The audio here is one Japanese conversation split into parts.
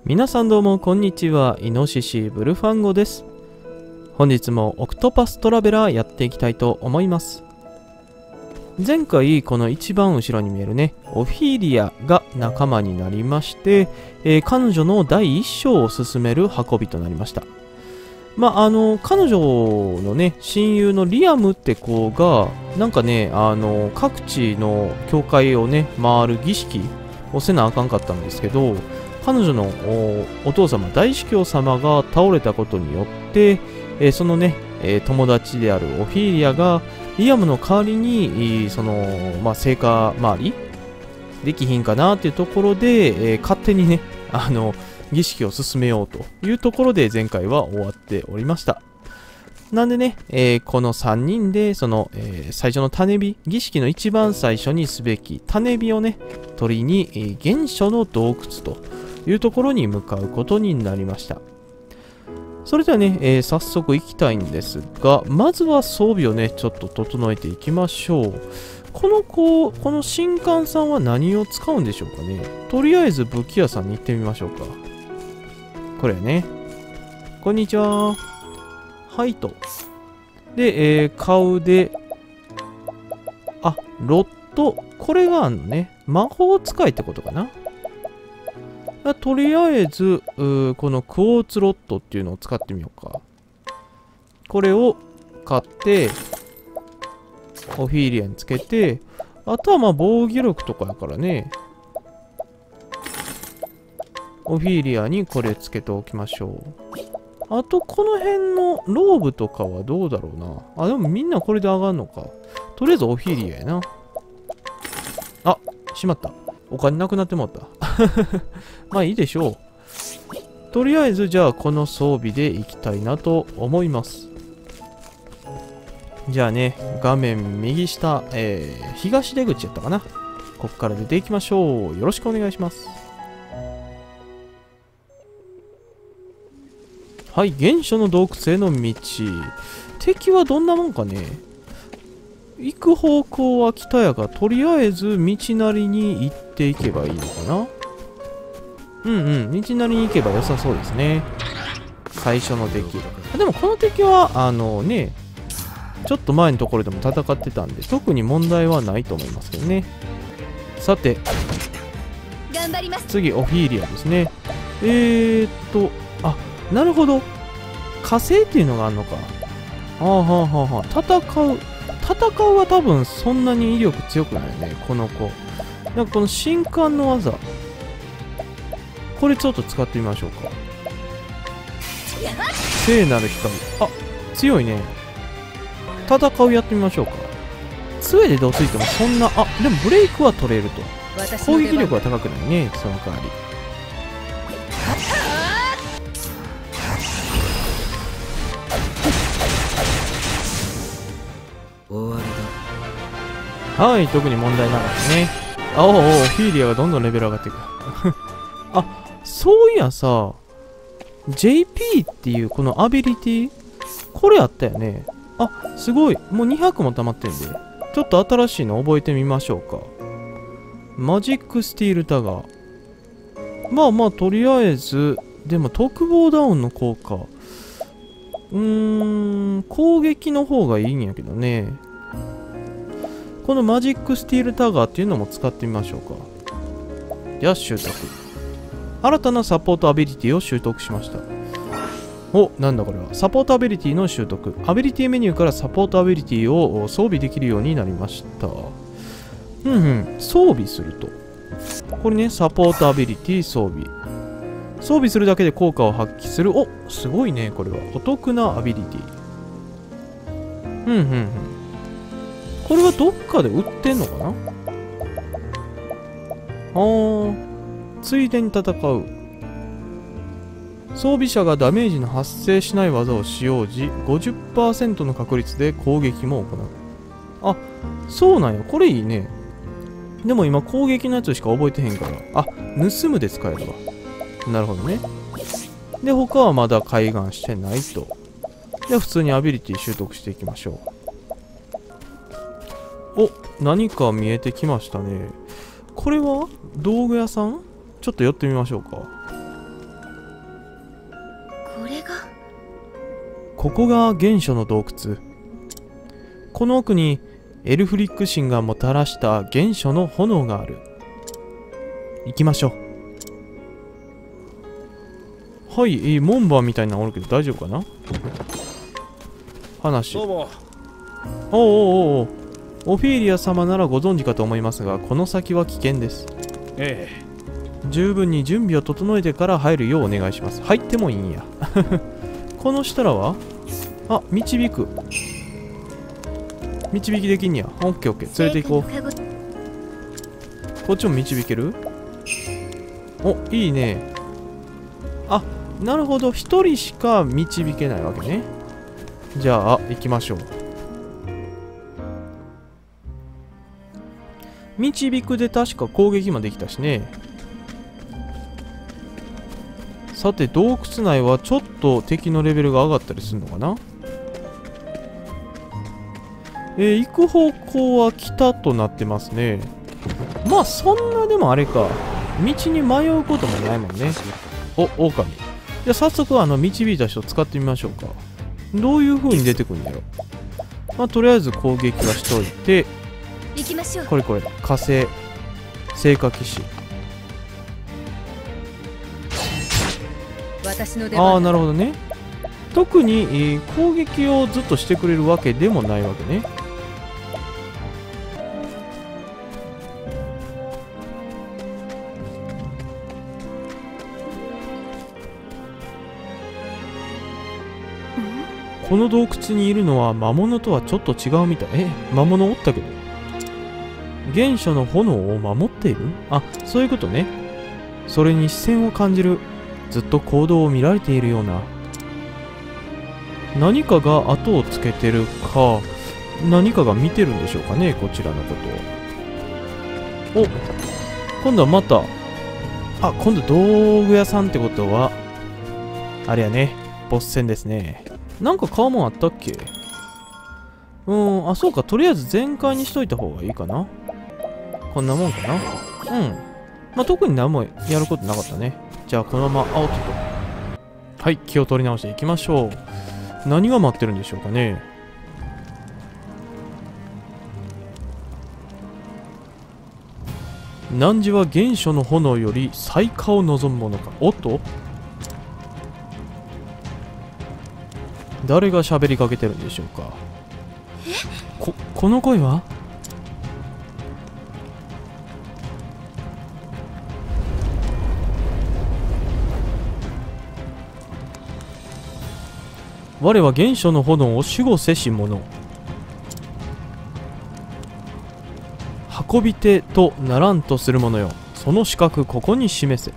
皆さんどうもこんにちは。イノシシブルファンゴです。本日もオクトパストラベラーやっていきたいと思います。前回この一番後ろに見えるねオフィーリアが仲間になりまして、彼女の第一章を進める運びとなりました。彼女のね親友のリアムって子がなんかね各地の教会をね回る儀式をせなあかんかったんですけど、彼女の お父様大司教様が倒れたことによって、そのね、友達であるオフィーリアがリアムの代わりに聖火回りできひんかなっていうところで、勝手にね儀式を進めようというところで前回は終わっておりました。なんでね、この3人で最初の種火儀式の一番最初にすべき種火をね取りに、原初の洞窟というところに向かうことになりました。それではね、早速行きたいんですが、まずは装備をねちょっと整えていきましょう。この神官さんは何を使うんでしょうかね。とりあえず武器屋さんに行ってみましょうか。これね、こんにちは。はいと。で、買うで、ロット、これがあんのね。魔法使いってことかな。とりあえず、このクォーツロットっていうのを使ってみようか。これを買って、オフィーリアにつけて、あとは防御力とかだからね。オフィーリアにこれつけておきましょう。あと、この辺のローブとかはどうだろうな。でもみんなこれで上がるのか。とりあえずオフィーリアやな。しまった。お金なくなってもった。まあいいでしょう。とりあえずじゃあこの装備でいきたいなと思います。じゃあね、画面右下、東出口やったかな。こっから出ていきましょう。よろしくお願いします。はい、原初の洞窟への道。敵はどんなもんかね。行く方向は北やが、とりあえず道なりに行っていけばいいのかな。道なりに行けば良さそうですね。最初の敵。でもこの敵はちょっと前のところでも戦ってたんで特に問題はないと思いますけどね。さて次オフィーリアですね。なるほど、火星っていうのがあるのか。戦うは多分そんなに威力強くないね、この子。なんかこの神官の技、これちょっと使ってみましょうか。聖なる光。強いね。戦うやってみましょうか。杖でどついてもそんな、でもブレイクは取れると。攻撃力は高くないね、その代わり。 終わりだ。はい、特に問題なかったね。フィーリアがどんどんレベル上がっていく。そういやさ、JP っていうこのアビリティ、これあったよね。すごい。もう200も溜まってんで。ちょっと新しいの覚えてみましょうか。マジックスティールタガー。とりあえず、でも特防ダウンの効果。攻撃の方がいいんやけどね。このマジックスティールタガーっていうのも使ってみましょうか。じゃあ習得。新たなサポートアビリティを習得しました。なんだこれは。サポートアビリティの習得。アビリティメニューからサポートアビリティを装備できるようになりました。装備すると。これね、サポートアビリティ装備。装備するだけで効果を発揮する。すごいね、これは。お得なアビリティ。これはどっかで売ってんのかな。ついでに戦う。装備者がダメージの発生しない技を使用時 50% の確率で攻撃も行う。そうなんや。これいいね。でも今攻撃のやつしか覚えてへんから。盗むで使えるわ。なるほどね。で、他はまだ開眼してないと。で、普通にアビリティ習得していきましょう。何か見えてきましたね。これは道具屋さん？ちょっと寄ってみましょうか。 これが。 ここが原初の洞窟。この奥にエルフリック神がもたらした原初の炎がある。行きましょう。はい、門番みたいなのおるけど大丈夫かな。話。おうおうおう、オフィーリア様ならご存知かと思いますが、この先は危険です。ええ。十分に準備を整えてから入るようお願いします。入ってもいいんや。この下らは、あ、導く。導きできんや。オッケーオッケー。連れて行こう。こっちも導ける？お、いいね。あ、なるほど。一人しか導けないわけね。じゃあ、行きましょう。導くで確か攻撃もできたしね。さて、洞窟内はちょっと敵のレベルが上がったりするのかな。行く方向は北となってますね。まあそんなでもあれか、道に迷うこともないもんね。お、狼。じゃあ早速導いた人使ってみましょうか。どういう風に出てくるんだろう。まあとりあえず攻撃はしといて、 行きましょう。 これ火星聖火騎士。ああ、なるほどね。特に、攻撃をずっとしてくれるわけでもないわけね。この洞窟にいるのは魔物とはちょっと違うみたい。魔物おったけど。原初の炎を守っている？あ、そういうことね。それに視線を感じる。ずっと行動を見られているような。何かが後をつけてるか、何かが見てるんでしょうかね、こちらのことを。お、今度はまた、あ、今度道具屋さんってことは、あれやね、ボス戦ですね。なんか買うもんあったっけ？あ、そうか、とりあえず全開にしといた方がいいかな。こんなもんかな。まあ、特に何もやることなかったね。じゃあ、このまま青と。はい、気を取り直していきましょう。何が待ってるんでしょうかね。汝は原初の炎より再火を望むものか。おっと、誰が喋りかけてるんでしょうか。この声は。我は原初の炎を守護せし者。運び手とならんとする者よ。その資格ここに示せ。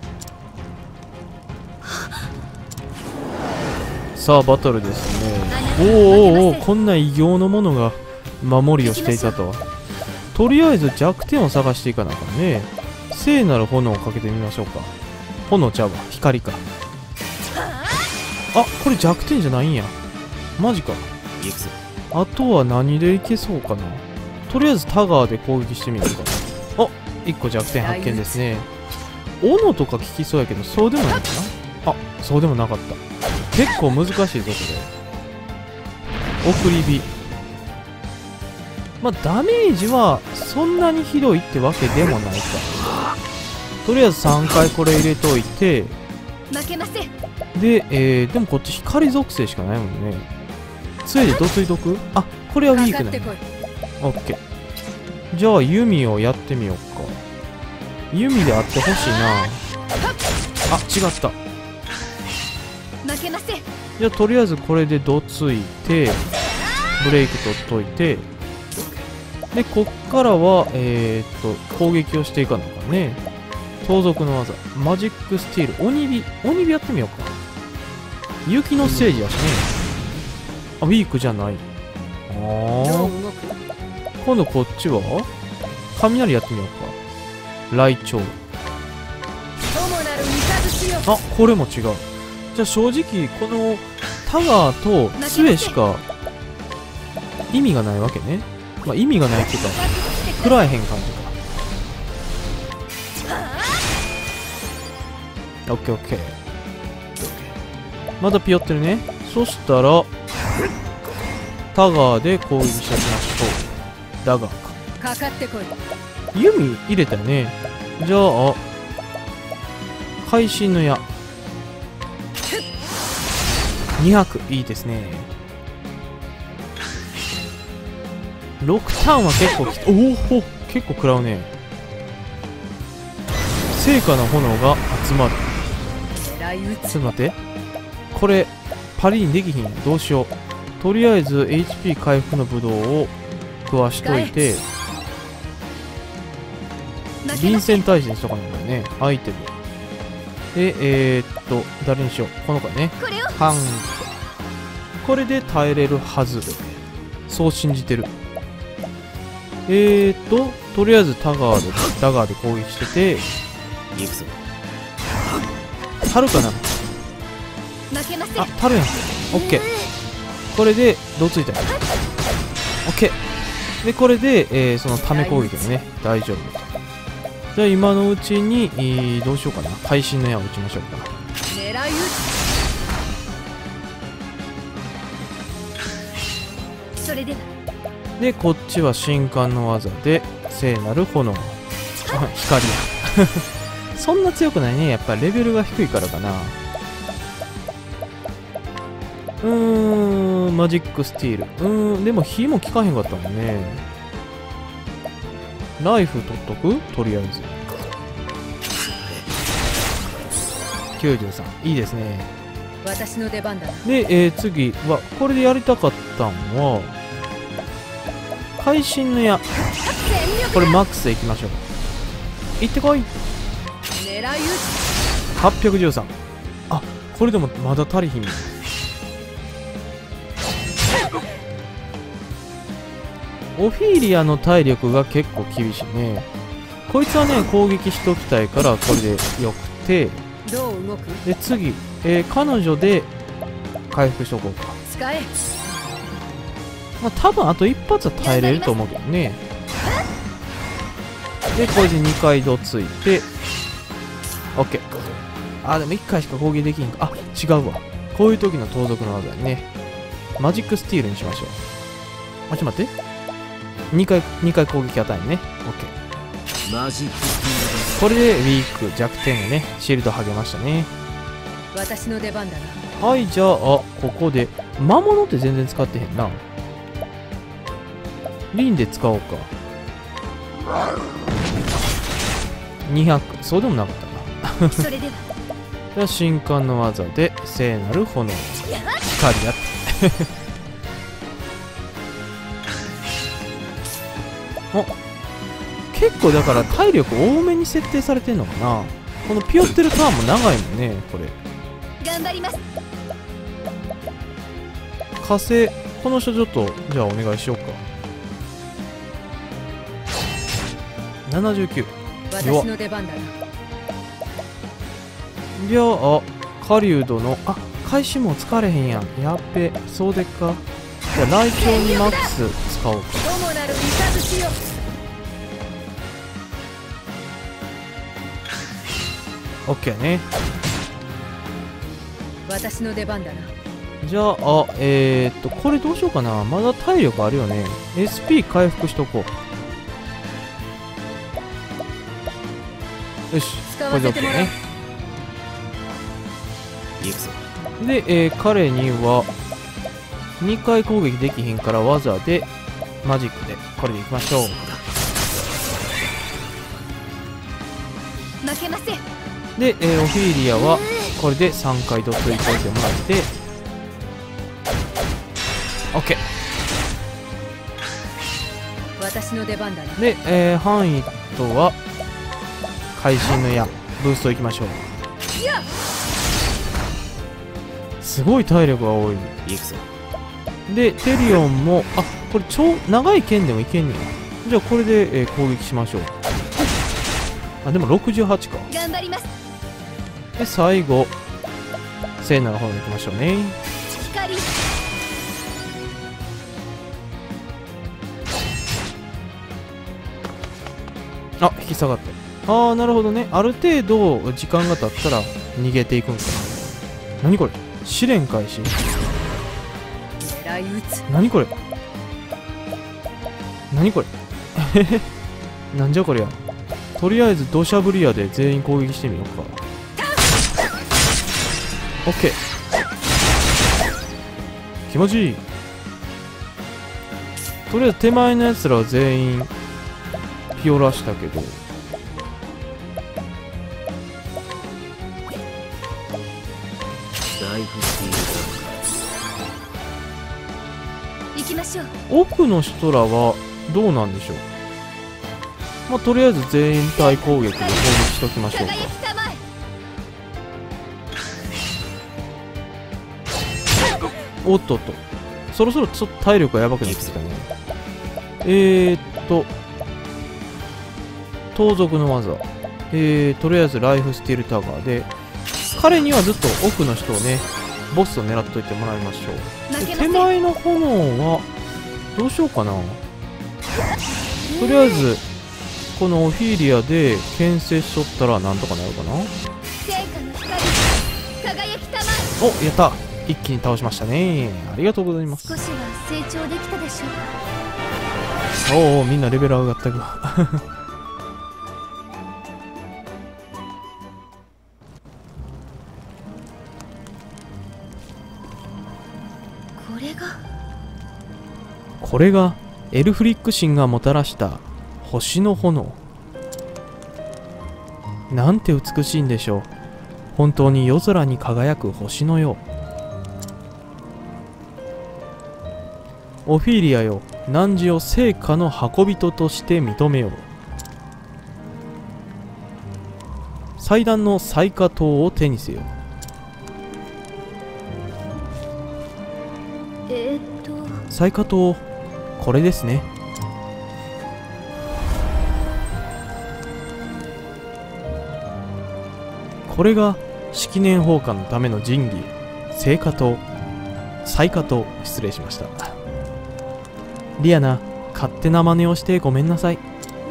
さあバトルですね。おお、こんな異形のものが守りをしていたとは。とりあえず弱点を探していかなあかんね。聖なる炎をかけてみましょうか。炎ちゃうわ、光か。あ、これ弱点じゃないんや。マジか。あとは何でいけそうかな。とりあえずタガーで攻撃してみようか。あ、1個弱点発見ですね。斧とか効きそうやけど、そうでもないかな。あ、そうでもなかった。結構難しいぞこれ。送り火。まあダメージはそんなにひどいってわけでもないか。とりあえず3回これ入れといて、で、でもこっち光属性しかないもんね。杖でどついとく？あ、これはウィークなんだ。オッケー。じゃあ弓をやってみようか。弓であってほしいな。あ、違った。じゃあとりあえずこれでどついて、ブレイク取っといて、でこっからは攻撃をしていかなあかんね。盗賊の技、マジックスティール、鬼火やってみようか。雪のステージやしね。あ、ウィークじゃない。今度こっちは雷やってみようか。雷鳥。あ、これも違う。じゃあ正直このタガーと杖しか意味がないわけね。まあ意味がないっていうか食らえへん感じか。オッケーオッケー。 まだピヨってるね。そしたらタガーで攻撃していきましょう。ダガーか。 かかってこい。 弓入れたよね。じゃあ会心の矢200、いいですね。6ターンは結構きつ、おお結構食らうね。聖火の炎が集まる。 狙い撃つ。 ちょっと待って、これパリにできひん。どうしよう。とりあえず HP 回復のブドウを食わしといて、臨戦態勢にしとかないんだよね。アイテムで誰にしよう。この子ね。 これをハング、これで耐えれるはず。そう信じてる。とりあえずダガーで攻撃してて、 行くぞ。 タルかな。 負けません。 あ、タルやん。オッケー。これでどうついたよ。オッケー。でこれで、そのため攻撃でね大丈夫。じゃあ今のうちに、どうしようかな。会心の矢を打ちましょうか。 狙い撃つ。それではでこっちは神官の技で聖なる炎。光やそんな強くないね。やっぱレベルが低いからかな。マジックスティール。でも火も効かへんかったもんね。ライフ取っとく。とりあえず93、いいですね。 私の出番だな。 で、次はこれでやりたかったんは会心の矢。これマックスでいきましょう。行ってこい。 狙い撃 813。あ、これでもまだ足りひん。オフィーリアの体力が結構厳しいね。こいつはね攻撃しときたいからこれでよくて、 つ。どう動く。 で次、彼女で回復しとこうか。 使え。 まあ多分あと一発は耐えれると思うけどね。でこれで2回どついて OK。 あ、でも1回しか攻撃できんか。あ、違うわ。こういう時の盗賊の技やね。マジックスティールにしましょう。あ、ちょっと待って、2回攻撃与えるね。 OK。 マジックスこれでウィーク弱点がねシールド剥げましたね。 私の出番だな。 はい、じゃあここで魔物って全然使ってへんな。リンで使おうか。200、そうでもなかったな。 それではじゃあ神官の技で聖なる炎。光やってお、結構だから体力多めに設定されてんのかな。このピヨってるターンも長いもんね。これ頑張ります。 火星、この人ちょっとじゃあお願いしようか。79。 私の出番だな。 じゃあ狩人の、あ、開始も疲れへんやん。やっべ、そうでっか。じゃあライチョウにマックス使おうか。 主なる雷よ。 オッケーね。 私の出番だな。 じゃあこれどうしようかな。まだ体力あるよね。 SP 回復しとこう。よし、これで OK ね。 行くぞ。 で、彼には2回攻撃できひんから技でマジックでこれでいきましょう。 負けません。 で、オフィーリアはこれで3回どついといてもらって OK。 私の出番だな。 で、ハンイトは会心の矢ブーストいきましょう。すごい体力が多い。 行くぞ。 でテリオンも、あ、これ超長い剣でもいけんねや。じゃあこれで、攻撃しましょう。あ、でも68か。 頑張ります。 で最後聖なる方に行きましょうね。 光。 あ、引き下がった。ああ、なるほどね。ある程度時間が経ったら逃げていくんかな。何これ、 試練開始。 狙い撃つ。 何これ、何これなんじゃこりゃ。とりあえず土砂降り屋で全員攻撃してみようか。オッケー、気持ちいい。とりあえず手前のやつらは全員ピオラしたけど、 ライフスピー行きましょう。 奥の人らはどうなんでしょう。まあとりあえず全員体攻撃で攻撃しときましょうか。 輝きたまえ。 おっとっと、そろそろちょっと体力がやばくなってきたね。盗賊の技、とりあえずライフスティールタガーで、彼にはずっと奥の人をね、ボスを狙っといてもらいましょう。で手前の炎はどうしようかな。とりあえずこのオフィーリアで牽制しとったらなんとかなるかな。 聖火の光、輝きたまお、やった、一気に倒しましたね。ありがとうございます。 え。少しは成長できたでしょうか。 おお、みんなレベル上がったかこれがエルフリック神がもたらした星の炎。なんて美しいんでしょう。本当に夜空に輝く星のよう。オフィーリアよ、汝を聖火の運び人として認めよう。祭壇の祭火塔を手にせよ。祭火塔、これですね。これが式年放火のための神器、聖火塔、祭火塔、失礼しました。リアナ、勝手な真似をしてごめんなさい。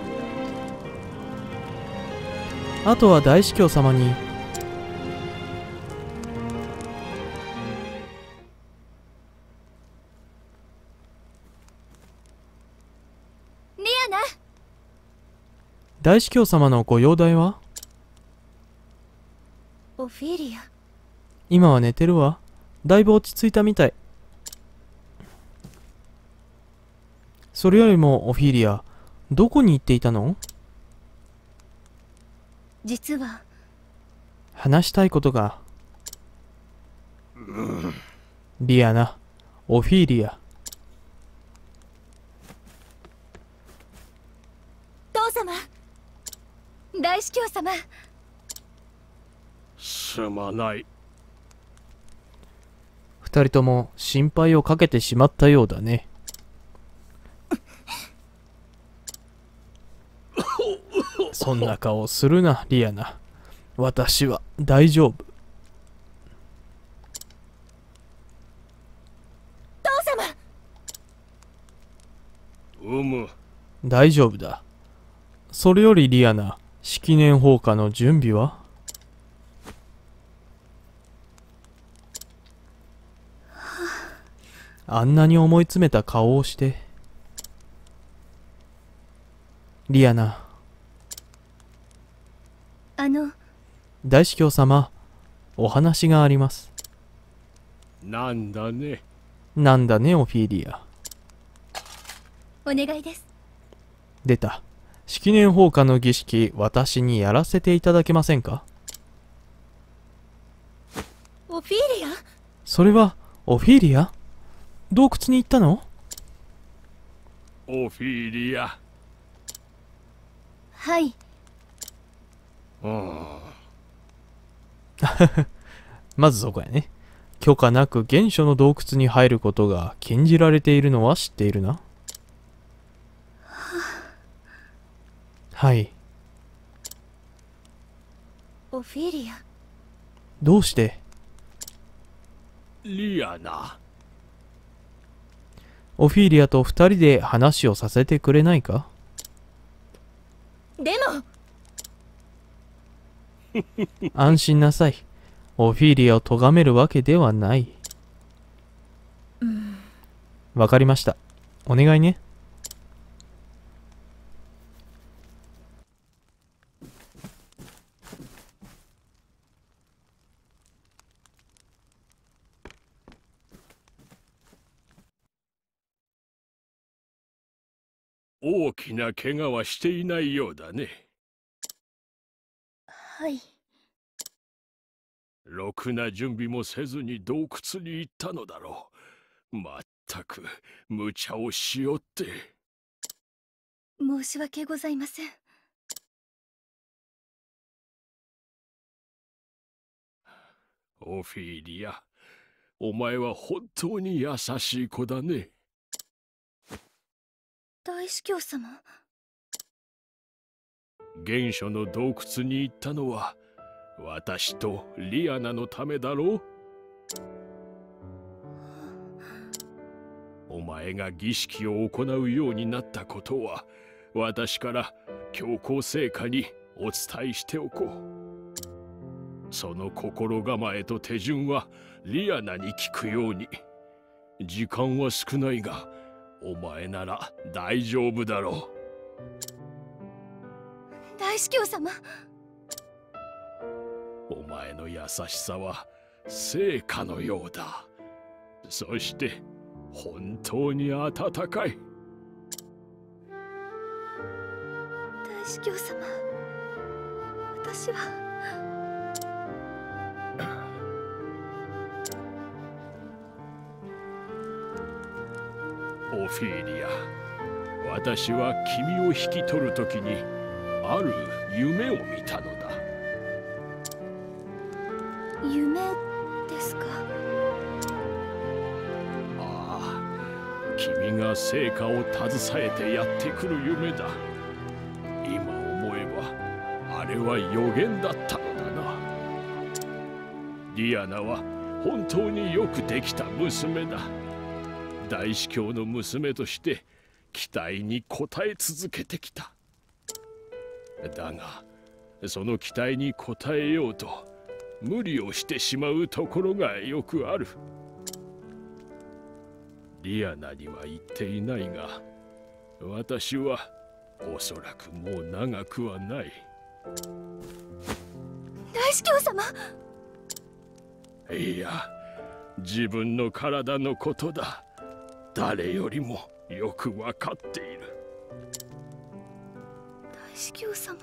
あとは大司教様に。 リアナ、 大司教様のご容体は？ オフィーリア。 今は寝てるわ。だいぶ落ち着いたみたい。それよりもオフィーリア、どこに行っていたの？ 実は話したいことが。リアナ、オフィーリア。 父様、大司教様。 すまない。 二人とも心配をかけてしまったようだね。そんな顔するな、リアナ。私は大丈夫。 父様。 大丈夫だ。それよりリアナ、式年放火の準備は？あんなに思い詰めた顔をして。リアナ。大司教様、お話があります。 なんだね。 なんだね、オフィーリア。 お願いです。 出た。式年放火の儀式、私にやらせていただけませんか？ オフィーリア？ それは、オフィーリア？洞窟に行ったの？ オフィーリア。 はい。 まずそこやね。許可なく原初の洞窟に入ることが禁じられているのは知っているな。はい。 オフィーリア。 どうして？ リアナ。 オフィーリアと二人で話をさせてくれないか？ でも安心なさい。 オフィリアを咎めるわけではない。わかりました。お願いね。 大きな怪我はしていないようだね。 はい。 ろくな準備もせずに洞窟に行ったのだろう。まったく無茶をしよって。 申し訳ございません。 オフィリア、お前は本当に優しい子だね。 大司教様。 原初の洞窟に行ったのは私とリアナのためだろう。お前が儀式を行うようになったことは私から教皇陛下にお伝えしておこう。その心構えと手順はリアナに聞くように。時間は少ないがお前なら大丈夫だろう。大司教様。 お前の優しさは聖火のようだ。そして本当に温かい。 大司教様、私はオフィリア、私は君を引き取るときにある夢を見たのだ。 夢ですか？ ああ、君が聖火を携えてやってくる夢だ。今思えばあれは予言だったのだな。リアナは本当によくできた娘だ。大司教の娘として期待に応え続けてきた。だがその期待に応えようと無理をしてしまうところがよくある。リアナには言っていないが私はおそらくもう長くはない。 大司教様。 いや、自分の体のことだ。誰よりもよくわかっている。 大司教様。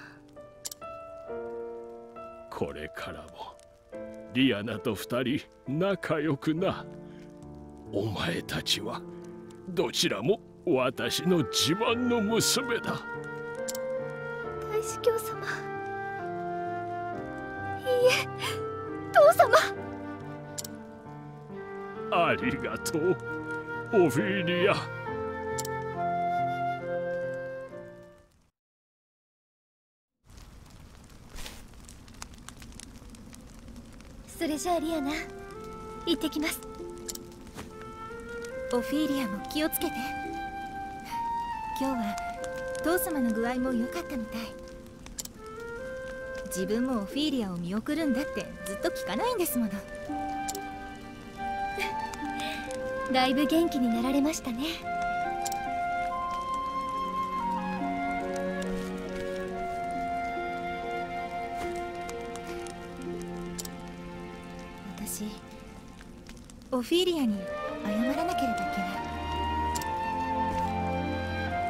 これからもリアナと二人仲良くな。お前たちはどちらも私の自慢の娘だ。 大司教様。いいえ、父様。 ありがとうオフィリア。 それじゃあリアナ、行ってきます。オフィリアも気をつけて。今日は父様の具合も良かったみたい。自分もオフィリアを見送るんだってずっと聞かないんですもの。だいぶ元気になられましたね。私、オフィリアに謝らなければいけない。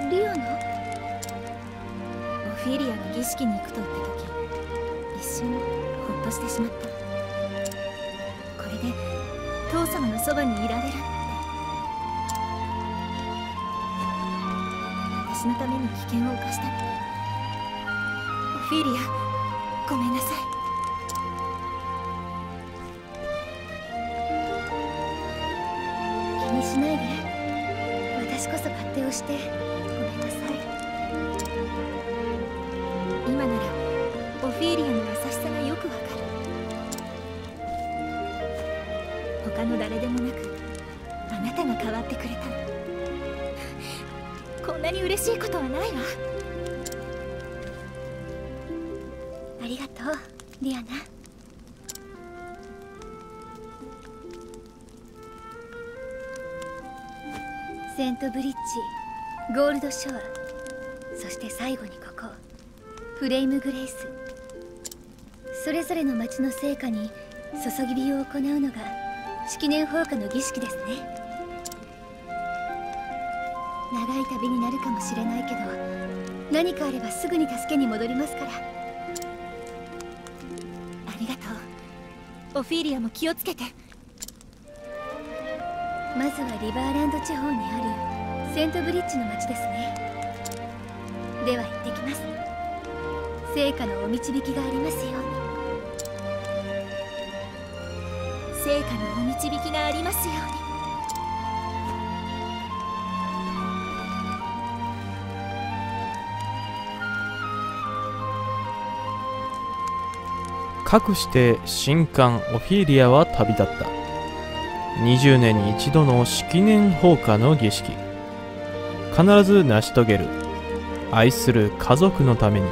リアナ？オフィリアが儀式に行くと言った時、一瞬ほっとしてしまった。これで父様のそばにいられる。私のために危険を冒したの。オフィリア、ごめんなさい。気にしないで。私こそ勝手をしてごめんなさい。今ならオフィリアの優しさがよくわかる。他の誰でもなくあなたが変わってくれたの。こんなに嬉しいことはないわ。ありがとう、リアナ。 セントブリッジ、ゴールドショア、そして最後にここフレイムグレイス。それぞれの町の聖火に注ぎ火を行うのが式年放火の儀式ですね。長い旅になるかもしれないけど、何かあればすぐに助けに戻りますから。ありがとう。オフィーリアも気をつけて。まずはリバーランド地方にあるセントブリッジの町ですね。では行ってきます。聖火のお導きがありますように。聖火のお導きがありますように。 かくして神官オフィーリアは旅立った。20年に一度の式年放火の儀式。必ず成し遂げる。愛する家族のために。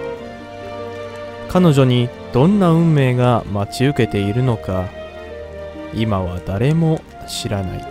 彼女にどんな運命が待ち受けているのか、今は誰も知らない。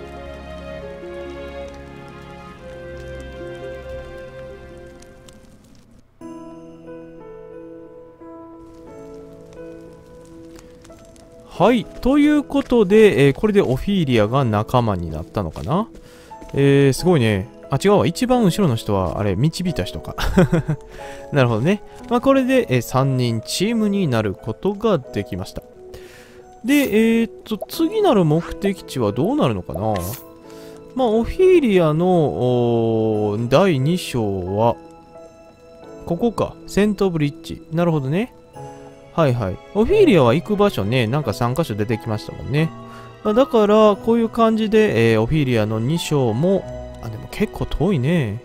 はい、ということで、これでオフィーリアが仲間になったのかな。すごいね。あ、違うわ。一番後ろの人は、あれ、導いた人か。なるほどね。まあ、これで、3人チームになることができました。で、次なる目的地はどうなるのかな。まあ、オフィーリアの第2章は、ここか。セントブリッジ。なるほどね。はいはい。オフィーリアは行く場所ね、なんか3カ所出てきましたもんね。だから、こういう感じで、オフィーリアの2章も、でも結構遠いね。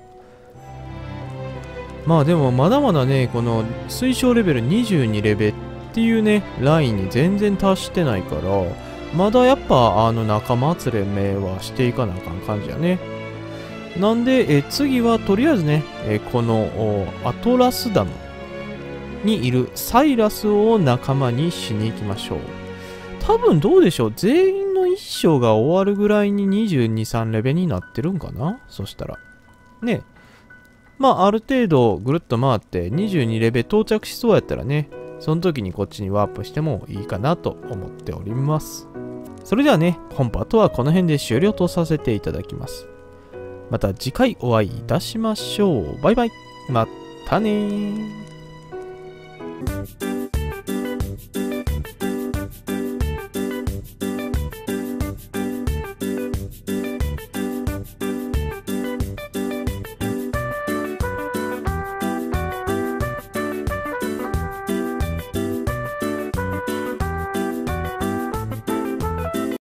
まあでも、まだまだね、この推奨レベル22レベっていうね、ラインに全然達してないから、まだやっぱ、仲間集めはしていかなあかん感じやね。なんで、次はとりあえずね、このアトラスダムにいるサイラスを仲間にしに行きましょう。多分どうでしょう。全員の一章が終わるぐらいに22、3レベになってるんかな。そしたら。ね。まあ、ある程度ぐるっと回って22レベ到着しそうやったらね、その時にこっちにワープしてもいいかなと思っております。それではね、本パートはこの辺で終了とさせていただきます。また次回お会いいたしましょう。バイバイ。またねー。